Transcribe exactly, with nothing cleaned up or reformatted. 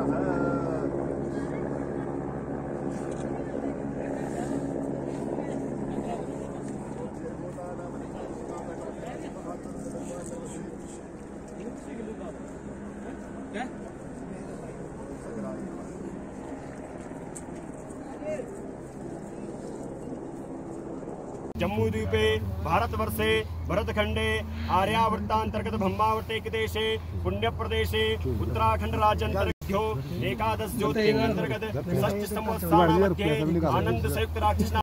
जम्मू द्वीपे भारतवर्षे भरतखंडे आर्यावर्तांतर्गत ब्रह्मावर्ते देशे पुण्य प्रदेशे उत्तराखंड राज्यांतर्गत एकादश ज्योतिर्लिंगांतर्गत षष्ठ संवत्सराणां मध्ये आनंद संयुक्त राक्षस